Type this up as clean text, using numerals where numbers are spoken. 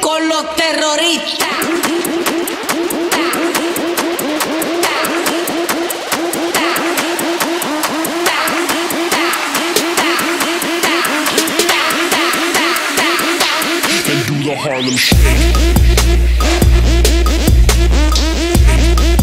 con los terroristas. And do the Harlem Shake.